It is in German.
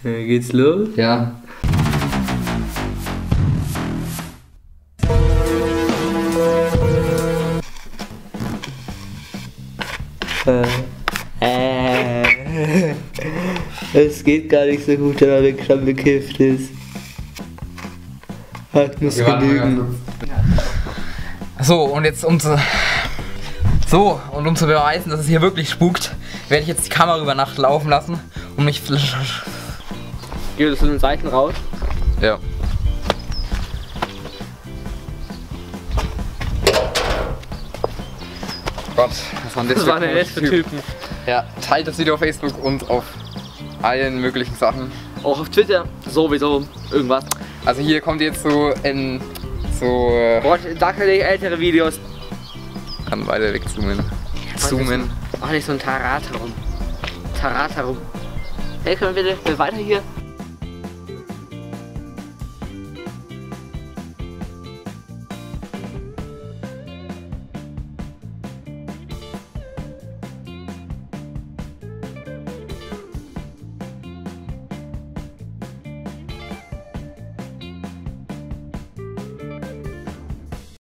Geht's los? Ja. Es geht gar nicht so gut, wenn man wirklich schon bekifft ist. Hat muss genügen. So, und jetzt um zu beweisen, dass es hier wirklich spukt, werde ich jetzt die Kamera über Nacht laufen lassen und mich... Geht es zu den Seiten raus? Ja. Gott, was waren das waren denn jetzt für Typen? Ja, teilt das Video auf Facebook und auf allen möglichen Sachen. Auch auf Twitter sowieso irgendwas. Also hier kommt jetzt so in so... Boah, da kann ich ältere Videos. Kann weiter wegzoomen. Zoomen. Mach nicht so ein Taratarum. Hey, können wir bitte weiter hier?